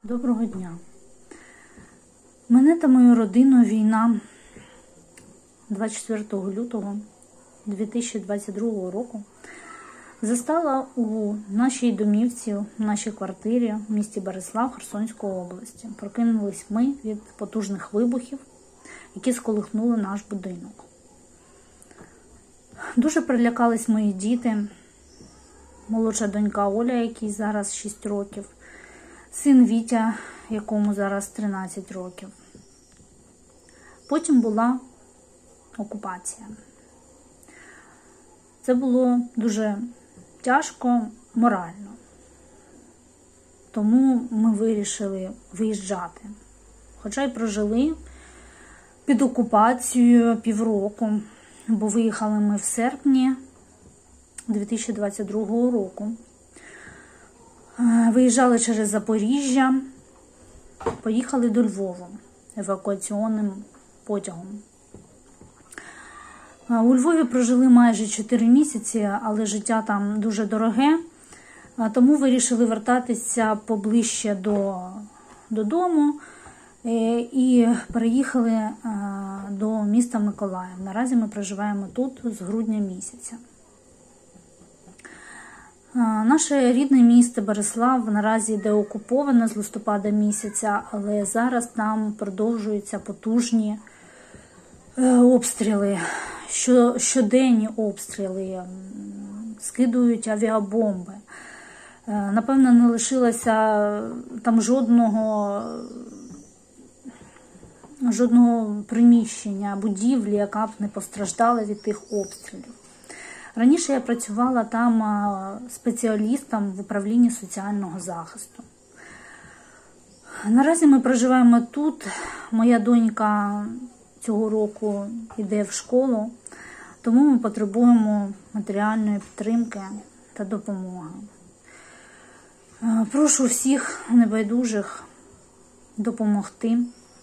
Доброго дня. Мене та мою родину війна 24 лютого 2022 року застала у нашій домівці, в нашій квартирі в місті Берислав Херсонської області. Прокинулись ми від потужних вибухів, які сколихнули наш будинок. Дуже прилякались мої діти, молодша донька Оля, якій зараз 6 років, син Вітя, якому зараз 13 років. Потім була окупація. Це було дуже тяжко морально. Тому ми вирішили виїжджати. Хоча й прожили під окупацією півроку, бо виїхали ми в серпні 2022 року. Виїжджали через Запоріжжя, поїхали до Львова евакуаційним потягом. У Львові прожили майже 4 місяці, але життя там дуже дороге, тому вирішили вертатися поближче додому і переїхали до міста Миколаїв. Наразі ми проживаємо тут з грудня місяця. Наше рідне місто Берислав наразі деокуповане з листопада місяця, але зараз там продовжуються потужні обстріли, щоденні обстріли, скидують авіабомби. Напевно, не лишилося там жодного приміщення, будівлі, яка б не постраждала від тих обстрілів. Раніше я працювала там спеціалістом в управлінні соціального захисту. Наразі ми проживаємо тут. Моя донька цього року йде в школу, тому ми потребуємо матеріальної підтримки та допомоги. Прошу всіх небайдужих допомогти,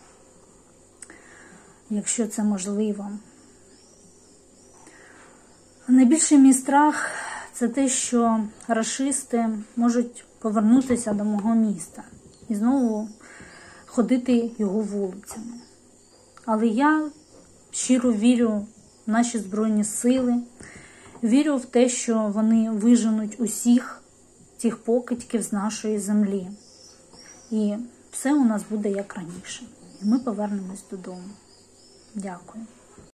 якщо це можливо. Найбільший мій страх – це те, що рашисти можуть повернутися до мого міста і знову ходити його вулицями. Але я щиро вірю в наші Збройні Сили, вірю в те, що вони виженуть усіх цих покидьків з нашої землі. І все у нас буде як раніше. І ми повернемось додому. Дякую.